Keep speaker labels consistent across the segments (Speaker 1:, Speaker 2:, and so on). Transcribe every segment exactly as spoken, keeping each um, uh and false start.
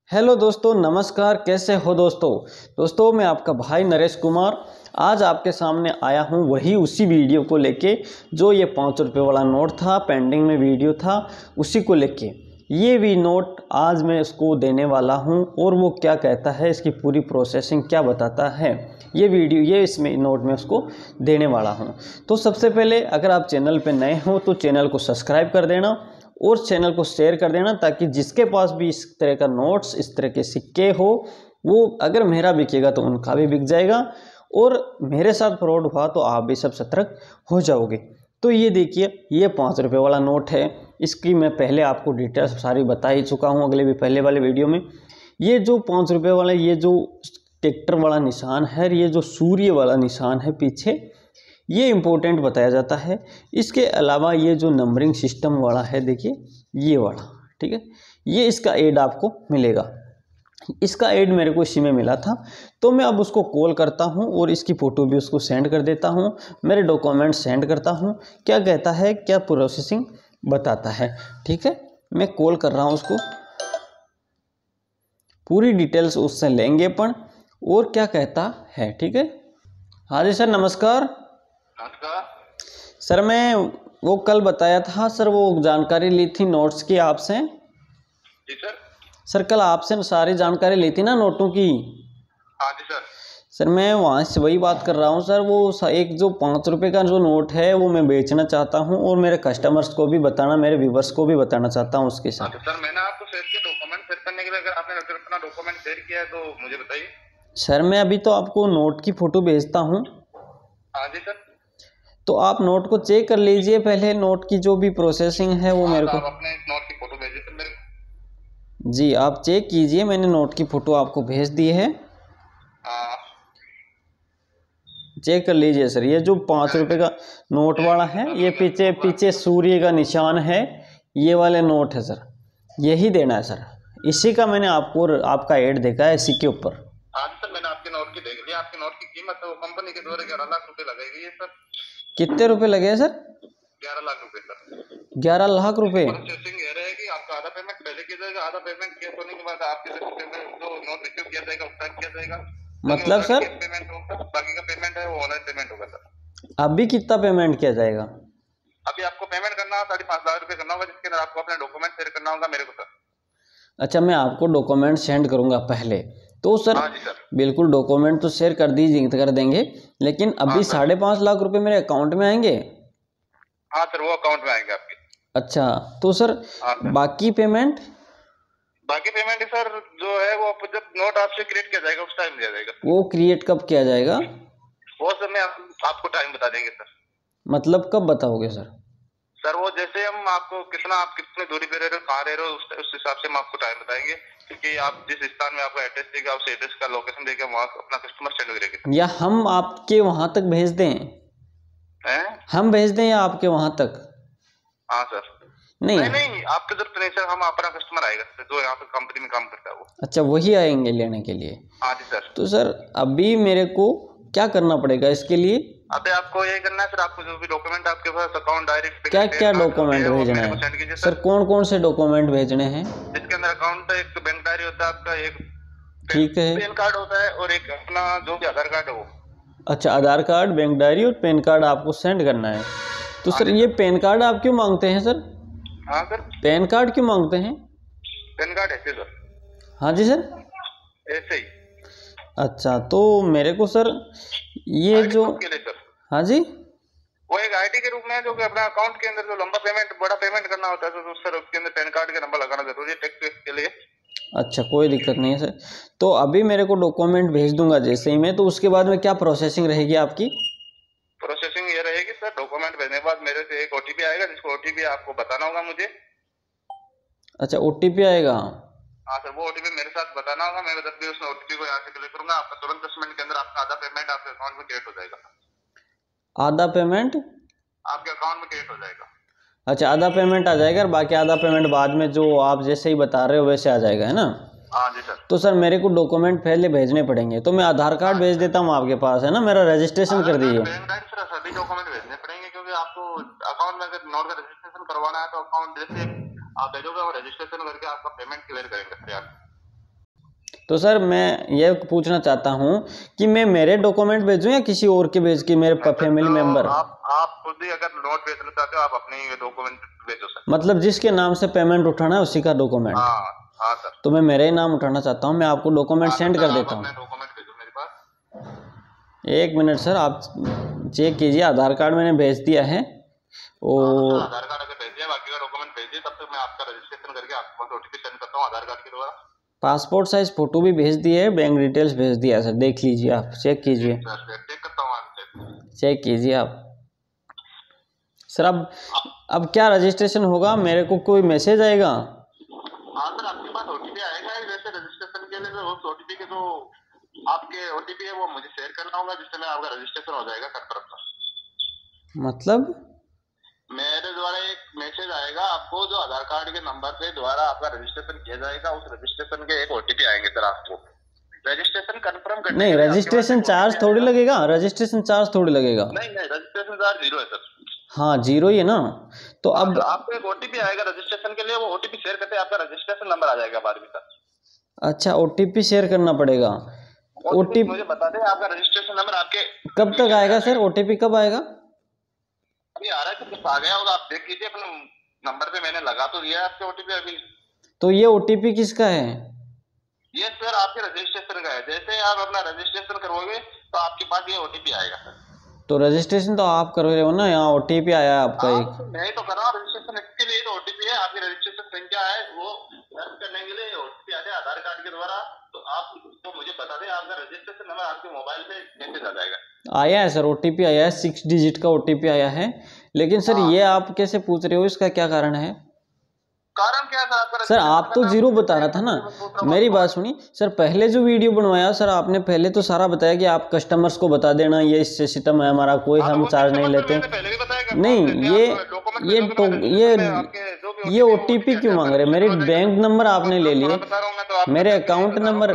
Speaker 1: Hello दोस्तों, नमस्कार। कैसे हो दोस्तों दोस्तों मैं आपका भाई नरेश कुमार आज आपके सामने आया हूं वही उसी वीडियो को लेके जो ये पाँच रुपये वाला नोट था, पेंडिंग में वीडियो था, उसी को लेके ये भी नोट आज मैं इसको देने वाला हूं। और वो क्या कहता है, इसकी पूरी प्रोसेसिंग क्या बताता है, ये वीडियो ये इसमें नोट में उसको देने वाला हूं। तो सबसे पहले अगर आप चैनल पे नए हो तो चैनल को सब्सक्राइब कर देना और चैनल को शेयर कर देना, ताकि जिसके पास भी इस तरह का नोट्स, इस तरह के सिक्के हो, वो अगर मेरा बिकेगा तो उनका भी बिक जाएगा और मेरे साथ फ्रॉड हुआ तो आप भी सब सतर्क हो जाओगे। तो ये देखिए, ये पाँच रुपये वाला नोट है। इसकी मैं पहले आपको डिटेल्स सारी बता ही चुका हूँ अगले भी पहले वाले वीडियो में। ये जो पाँच रुपये वाला ये जो ट्रैक्टर वाला निशान है, ये जो सूर्य वाला निशान है पीछे, ये इम्पोर्टेंट बताया जाता है। इसके अलावा ये जो नंबरिंग सिस्टम वाला है, देखिए ये वाला, ठीक है, ये इसका एड आपको मिलेगा। इसका एड मेरे को इसी में मिला था, तो मैं अब उसको कॉल करता हूं और इसकी फ़ोटो भी उसको सेंड कर देता हूं, मेरे डॉक्यूमेंट सेंड करता हूं, क्या कहता है, क्या प्रोसेसिंग बताता है। ठीक है, मैं कॉल कर रहा हूं उसको, पूरी डिटेल्स उससे लेंगे अपन और क्या कहता है। ठीक है, हाँ जी सर, नमस्कार। सर मैं वो कल बताया था सर, वो जानकारी ली थी नोट्स की आपसे।
Speaker 2: जी सर।
Speaker 1: सर कल आपसे सारी जानकारी ली थी ना नोटों की।
Speaker 2: हाँ जी सर।
Speaker 1: सर मैं वहाँ से वही बात कर रहा हूँ सर। वो एक जो पाँच रुपये का जो नोट है वो मैं बेचना चाहता हूँ और मेरे कस्टमर्स को भी बताना, मेरे व्यूवर्स को भी बताना चाहता हूँ उसके साथ।
Speaker 2: हाँ तो सर मैंने आपको शेयर किया डॉक्यूमेंट शेयर करने के लिए, अगर आपने अगर अपना डॉक्यूमेंट शेयर किया है तो मुझे बताइए।
Speaker 1: सर मैं अभी तो आपको नोट की फ़ोटो भेजता हूँ।
Speaker 2: हाँ जी सर।
Speaker 1: तो आप नोट को चेक कर लीजिए पहले, नोट की जो भी प्रोसेसिंग है वो मेरे को।
Speaker 2: आप अपने नोट की फोटो भेजिए सर मेरे।
Speaker 1: जी आप चेक कीजिए, मैंने नोट की फ़ोटो आपको भेज दी है, चेक कर लीजिए सर। ये जो पाँच रुपये का नोट वाला है, ये पीछे पीछे सूर्य का निशान है, ये वाले नोट है सर, यही देना है सर। इसी का मैंने आपको आपका ऐड देखा है इसी के ऊपर।
Speaker 2: हाँ सर, मैंने आपके नोट की देख लिया। आपके नोट की कीमत है वो कंपनी के द्वारा ग्यारह लाख रुपए लगाई गई है सर।
Speaker 1: कितने रुपए लगे सर?
Speaker 2: ग्यारह लाख रुपए सर।
Speaker 1: ग्यारह लाख रुपए।
Speaker 2: प्रोसेसिंग ये रहेगी, आपका आधा पेमेंट पहले किया जाएगा, आधा पेमेंट किया होने के बाद आपके पेमेंट जो नोट रिसीव किया जाएगा उसका किया जाएगा।
Speaker 1: मतलब सर
Speaker 2: पेमेंट होगा, बाकी का पेमेंट है वो ऑनलाइन पेमेंट होगा सर।
Speaker 1: अभी कितना पेमेंट किया जाएगा?
Speaker 2: अभी आपको पेमेंट करना है साढ़े पाँच लाख रुपए करना होगा, जिसके अंदर आपको अपने डॉक्यूमेंट शेयर करना होगा मेरे को सर।
Speaker 1: अच्छा, मैं आपको डॉक्यूमेंट सेंड करूंगा पहले तो सर।
Speaker 2: हाँ जी सर।
Speaker 1: बिल्कुल डॉक्यूमेंट तो शेयर कर दीजिए, कर देंगे, लेकिन अभी साढ़े पाँच लाख रुपए मेरे अकाउंट में आएंगे।
Speaker 2: हाँ सर, वो अकाउंट में आएंगे आपके।
Speaker 1: अच्छा तो सर,
Speaker 2: सर
Speaker 1: बाकी पेमेंट
Speaker 2: बाकी पेमेंट सर जो है वो जब नोट आपसे क्रिएट किया जाएगा उस टाइम दिया जाएगा।
Speaker 1: वो क्रिएट कब किया जाएगा?
Speaker 2: वो सर मैं आप, आपको टाइम बता देंगे सर।
Speaker 1: मतलब कब बताओगे सर?
Speaker 2: सर वो जैसे हम आपको कितना, आप कितनी दूरी पे रह रहे हो, कहाँ रह रहे हो, उस, उस हिसाब से हम आपको टाइम बताएंगे, क्योंकि आप जिस स्थान में आपको एड्रेस देगा उस एड्रेस का लोकेशन देकर वहाँ अपना कस्टमर सेंड करेगा।
Speaker 1: या हम आपके वहां तक भेज दें?
Speaker 2: हैं?
Speaker 1: हम भेज दें या आपके वहां तक?
Speaker 2: हाँ सर।
Speaker 1: नहीं
Speaker 2: नहीं नहीं, आपके जरूरत नहीं सर, हम अपना कस्टमर आएगा सर जो यहाँ पे कंपनी में काम करता है वो।
Speaker 1: अच्छा, वही आएंगे लेने के लिए?
Speaker 2: हाँ जी सर।
Speaker 1: तो सर अभी मेरे को क्या करना पड़ेगा इसके लिए?
Speaker 2: अबे आपको ये करना है सर, आपको जो भी डॉक्यूमेंट आपके पास अकाउंट डायरेक्ट
Speaker 1: क्या क्या डॉक्यूमेंट भेजने हैं सर? कौन कौन से डॉक्यूमेंट भेजने हैं?
Speaker 2: जिसके अंदर अकाउंट है, एक बैंक डायरी होता है आपका, एक
Speaker 1: ठीक है,
Speaker 2: पैन कार्ड होता है और एक अपना जो भी आधार कार्ड है वो।
Speaker 1: अच्छा, आधार कार्ड, बैंक डायरी और पैन कार्ड आपको सेंड करना है। तो सर ये पैन कार्ड आप क्यों मांगते हैं सर?
Speaker 2: हाँ सर,
Speaker 1: पैन कार्ड क्यों मांगते हैं?
Speaker 2: पैन कार्ड ऐसे सर।
Speaker 1: हाँ जी सर,
Speaker 2: ऐसे ही।
Speaker 1: अच्छा तो मेरे को सर ये जो
Speaker 2: के लिए सर,
Speaker 1: हाँ जी,
Speaker 2: वो एक आईडी के रूप में है जो कि अपना अकाउंट के अंदर जो लंबा पेमेंट, बड़ा पेमेंट करना होता है तो सर उसके अंदर पैन कार्ड का नंबर लगाना जरूरी है टैक्स के लिए।
Speaker 1: अच्छा कोई दिक्कत नहीं है सर। तो अभी मेरे को डॉक्यूमेंट भेज दूंगा जैसे ही मैं, तो उसके बाद में क्या प्रोसेसिंग रहेगी आपकी?
Speaker 2: प्रोसेसिंग ये रहेगी सर, डॉक्यूमेंट भेजने के बाद मेरे से एक ओटीपी आएगा, जिसको ओटीपी आपको बताना होगा मुझे।
Speaker 1: अच्छा, ओटीपी आएगा?
Speaker 2: हाँ सर, वो ओटीपी मेरे साथ बताना होगा, मैं जब भी उस ओटीपी को यहाँ से क्लिक करूंगा आपका तुरंत दस मिनट के अंदर आपका आधा पेमेंट आपके अकाउंट में क्रिएट हो जाएगा।
Speaker 1: आधा पेमेंट
Speaker 2: आपके अकाउंट में क्रिएट हो जाएगा।
Speaker 1: अच्छा, आधा पेमेंट आ जाएगा और बाकी आधा पेमेंट बाद में जो आप जैसे ही बता रहे हो वैसे आ जाएगा, है ना?
Speaker 2: हाँ जी सर।
Speaker 1: तो सर मेरे को डॉक्यूमेंट पहले भेजने पड़ेंगे, तो मैं आधार कार्ड भेज देता हूँ आपके पास, है ना? मेरा रजिस्ट्रेशन कर दीजिए।
Speaker 2: सभी डॉक्यूमेंट भेजने पड़ेंगे क्योंकि आपको अकाउंट में अगर नोट का रजिस्ट्रेशन करवाना है तो अकाउंट जैसे आप भेजोगे वो रजिस्ट्रेशन करके आपका पेमेंट क्लियर करेंगे सर यार।
Speaker 1: तो सर मैं ये पूछना चाहता हूँ कि मैं मेरे डॉक्यूमेंट भेजूँ या किसी और के भेज के, मेरे फैमिली मेंबर?
Speaker 2: आप आप खुद ही अगर नोट भेजना चाहते हो आप अपने डॉक्यूमेंट भेजो सर।
Speaker 1: मतलब जिसके नाम से पेमेंट उठाना है उसी का डॉक्यूमेंट?
Speaker 2: हाँ हाँ सर।
Speaker 1: तो मैं मेरे ही नाम उठाना चाहता हूँ, मैं आपको डॉक्यूमेंट सेंड कर देता हूँ।
Speaker 2: डॉक्यूमेंट भेजो मेरे पास।
Speaker 1: एक मिनट सर, आप चेक कीजिए। आधार कार्ड मैंने भेज दिया है और
Speaker 2: आधार कार्ड अगर भेज दिया, बाकी का डॉक्यूमेंट भेज दिए, तब तक मैं आपका रजिस्ट्रेशन करके आपको ओटीपी सेंड करता हूँ आधार कार्ड के द्वारा।
Speaker 1: पासपोर्ट साइज फोटो भी भेज दिए है, बैंक डिटेल्स भेज दिया है सर, देख लीजिए आप, चेक कीजिए।
Speaker 2: चेक करता हूँ,
Speaker 1: चेक कीजिए आप सर। अब अब क्या रजिस्ट्रेशन होगा? मेरे को कोई मैसेज आएगा?
Speaker 2: हाँ सर, आपके पास ओटीपी आएगा। वैसे रजिस्ट्रेशन के लिए तो उस ओटीपी के जो आपके ओटीपी है वो मुझे शेयर करना होगा, जिससे मैं आपका रजिस्ट्रेशन हो जाएगा कंफर्म।
Speaker 1: मतलब
Speaker 2: मेरे द्वारा एक मैसेज आएगा आपको, जो आधार कार्ड के नंबर पे द्वारा आपका रजिस्ट्रेशन किया जाएगा। उस रजिस्ट्रेशन के एक ओटीपी आएंगे सर आपको रजिस्ट्रेशन कंफर्म करने।
Speaker 1: नहीं, रजिस्ट्रेशन चार्ज थोड़ी लगेगा, रजिस्ट्रेशन चार्ज थोड़ी लगेगा।
Speaker 2: नहीं नहीं, रजिस्ट्रेशन चार्ज जीरो है सर।
Speaker 1: हाँ जीरो ही है ना। तो अब
Speaker 2: तो आपको एक ओटीपी आएगा रजिस्ट्रेशन के लिए, वो ओटीपी शेयर करते आपका रजिस्ट्रेशन नंबर आ जाएगा बाद में सर।
Speaker 1: अच्छा, ओटीपी शेयर करना पड़ेगा। ओटीपी
Speaker 2: मुझे बता दें आपका रजिस्ट्रेशन नंबर आपके
Speaker 1: कब तक आएगा सर? ओटीपी कब आएगा?
Speaker 2: अभी आ रहा है, तो आ गया होगा, आप देख लीजिए अपने नंबर पे। मैंने लगा तो दिया है आपके ओटीपी अभी। तो
Speaker 1: ये ओटीपी किसका है?
Speaker 2: ये सर आपके रजिस्ट्रेशन का है। जैसे आप अपना रजिस्ट्रेशन करोगे तो आपके पास ये ओटीपी आएगा सर।
Speaker 1: तो रजिस्ट्रेशन तो आप कर रहे हो ना, यहाँ ओटीपी आया आपका एक।
Speaker 2: तो मैं तो कर रहा हूँ रजिस्ट्रेशन, इसके लिए तो ओटीपी है। आपकी रजिस्ट्रेशन संख्या है वो दर्ज करने के लिए ओटीपी आता है आधार कार्ड के द्वारा। तो आप तो मुझे बता दें आपका रजिस्ट्रेशन नंबर आपके मोबाइल पे मैसेज आ जाएगा।
Speaker 1: आया है सर, ओटीपी आया है, सिक्स डिजिट का ओटीपी आया है। लेकिन सर ये आप कैसे पूछ रहे हो, इसका क्या कारण है?
Speaker 2: कारण क्या है सर?
Speaker 1: सर आप तो जीरो बता रहा था ना। मेरी बात सुनी सर, पहले जो वीडियो बनवाया सर आपने, पहले तो सारा बताया कि आप कस्टमर्स को बता देना, ये इससे सिस्टम है हमारा, कोई हम चार्ज नहीं लेते। नहीं, ये ये तो ये ये ओटीपी क्यों मांग रहे? मेरे बैंक नंबर आपने ले लिए, मेरे अकाउंट नंबर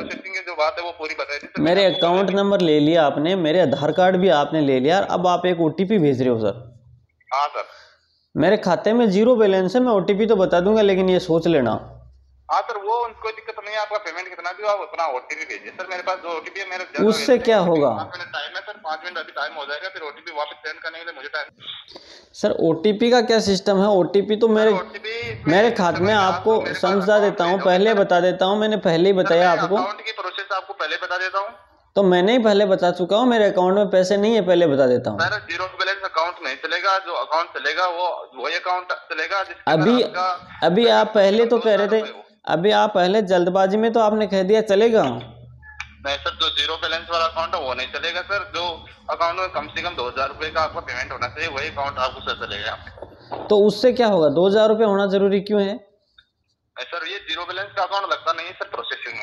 Speaker 1: मेरे अकाउंट नंबर ले लिया आपने, मेरे आधार कार्ड भी आपने ले लिया, अब आप एक ओटीपी भेज रहे हो सर।
Speaker 2: हाँ सर,
Speaker 1: मेरे खाते में जीरो बैलेंस है, मैं ओटीपी तो बता दूंगा, लेकिन ये सोच लेना।
Speaker 2: हाँ सर, वो कोई दिक्कत नहीं है। आपका पेमेंट कितना भी हो आप अपना ओटीपी भेजिए सर। मेरे पास जो ओटीपी है मेरे,
Speaker 1: उससे क्या होगा?
Speaker 2: टाइम है सर, पाँच मिनट अभी टाइम हो जाएगा, फिर ओटीपी वापस सेंड करने के लिए मुझे टाइम।
Speaker 1: सर ओटीपी का क्या सिस्टम है? ओटीपी तो मेरे मेरे खाते में, आपको समझा देता हूँ, पहले बता देता हूँ, मैंने पहले ही बताया आपको।
Speaker 2: अकाउंट की प्रोसेस आपको पहले बता देता हूँ।
Speaker 1: तो मैंने ही पहले बता चुका हूँ, मेरे अकाउंट में पैसे नहीं है, पहले बता देता हूँ।
Speaker 2: सर जीरो बैलेंस अकाउंट नहीं चलेगा, जो अकाउंट चलेगा वो वही अकाउंट चलेगा।
Speaker 1: अभी अभी आप पहले तो कह रहे थे, अभी आप पहले जल्दबाजी में तो आपने कह दिया चलेगा।
Speaker 2: नहीं सर, जो जीरो बैलेंस वाला अकाउंट है वो नहीं चलेगा सर। जो अकाउंट में कम से कम दो हजार रुपए का आपका पेमेंट होना चाहिए, वही अकाउंट आपको सर चलेगा।
Speaker 1: तो उससे क्या होगा? दो हजार रुपये होना जरूरी क्यों है?
Speaker 2: सर ये जीरो बैलेंस का अकाउंट लगता नहीं है सर प्रोसेसिंग में।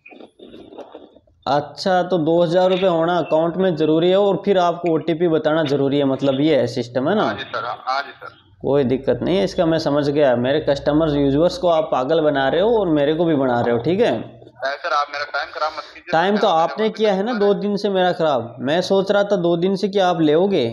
Speaker 1: अच्छा, तो दो हजार रुपये होना अकाउंट में जरूरी है और फिर आपको ओटीपी बताना जरूरी है, मतलब ये है सिस्टम, है ना?
Speaker 2: हाँ जी सर, हाँ जी सर।
Speaker 1: कोई दिक्कत नहीं है, इसका मैं समझ गया। मेरे कस्टमर्स यूजर्स को आप पागल बना रहे हो और मेरे को भी बना रहे हो, ठीक है?
Speaker 2: सर आप मेरा टाइम खराब मत कीजिए।
Speaker 1: टाइम तो आपने किया है ना दो दिन से मेरा खराब। मैं सोच रहा था दो दिन से कि आप लेओगे,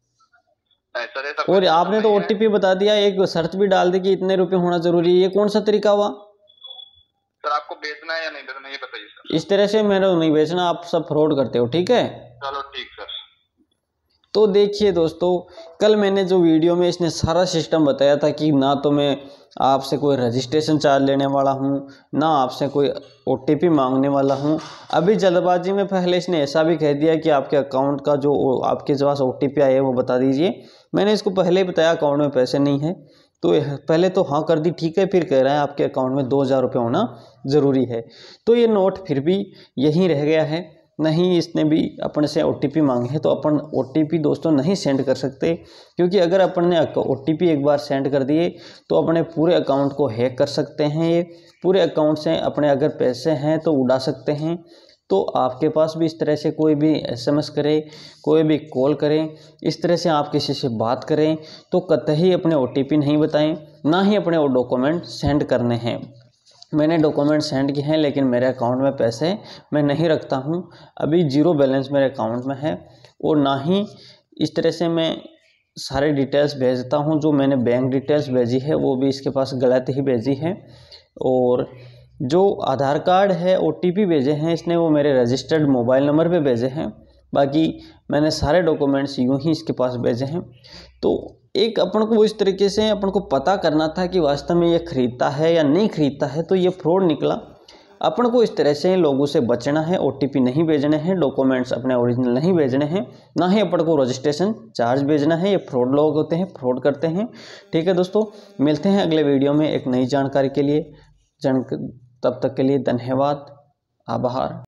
Speaker 1: और आपने तो ओटीपी बता दिया, एक शर्त भी डाल दी कि इतने रुपए होना जरूरी है। ये कौन सा तरीका हुआ?
Speaker 2: सर आपको बेचना है या नहीं बेचना ये बताइए सर।
Speaker 1: इस तरह से मेरे नहीं बेचना, आप सब फ्रॉड करते हो, ठीक है?
Speaker 2: चलो ठीक सर।
Speaker 1: तो देखिए दोस्तों, कल मैंने जो वीडियो में इसने सारा सिस्टम बताया था कि ना तो मैं आपसे कोई रजिस्ट्रेशन चार्ज लेने वाला हूँ, ना आपसे कोई ओटीपी मांगने वाला हूँ। अभी जल्दबाजी में पहले इसने ऐसा भी कह दिया कि आपके अकाउंट का जो आपके पास ओटीपी आया है वो बता दीजिए। मैंने इसको पहले ही बताया अकाउंट में पैसे नहीं है, तो पहले तो हाँ कर दी, ठीक है, फिर कह रहा है आपके अकाउंट में दो हज़ार रुपये होना ज़रूरी है। तो ये नोट फिर भी यहीं रह गया है, नहीं इसने भी अपने से ओटीपी मांगे हैं, तो अपन ओटीपी दोस्तों नहीं सेंड कर सकते, क्योंकि अगर अपन ने ओटीपी एक बार सेंड कर दिए तो अपने पूरे अकाउंट को हैक कर सकते हैं। ये पूरे अकाउंट से अपने अगर पैसे हैं तो उड़ा सकते हैं। तो आपके पास भी इस तरह से कोई भी एसएमएस करे, कोई भी कॉल करें, इस तरह से आप किसी से बात करें तो कतई अपने ओटीपी नहीं बताएं, ना ही अपने वो डॉक्यूमेंट सेंड करने हैं। मैंने डॉक्यूमेंट सेंड किए हैं, लेकिन मेरे अकाउंट में पैसे मैं नहीं रखता हूं, अभी जीरो बैलेंस मेरे अकाउंट में है, और ना ही इस तरह से मैं सारे डिटेल्स भेजता हूं। जो मैंने बैंक डिटेल्स भेजी है वो भी इसके पास गलत ही भेजी है, और जो आधार कार्ड है ओ टी पी भेजे हैं इसने वो मेरे रजिस्टर्ड मोबाइल नंबर पे भेजे हैं। बाकी मैंने सारे डॉक्यूमेंट्स यूं ही इसके पास भेजे हैं। तो एक अपन को इस तरीके से अपन को पता करना था कि वास्तव में ये खरीदता है या नहीं खरीदता है, तो ये फ्रॉड निकला। अपन को इस तरह से लोगों से बचना है, ओ टी पी नहीं भेजने हैं, डॉक्यूमेंट्स अपने ओरिजिनल नहीं भेजने हैं, ना ही अपन को रजिस्ट्रेशन चार्ज भेजना है। ये फ्रॉड लोग होते हैं, फ्रॉड करते हैं। ठीक है दोस्तों, मिलते हैं अगले वीडियो में एक नई जानकारी के लिए। जान तब तक के लिए धन्यवाद, आभार।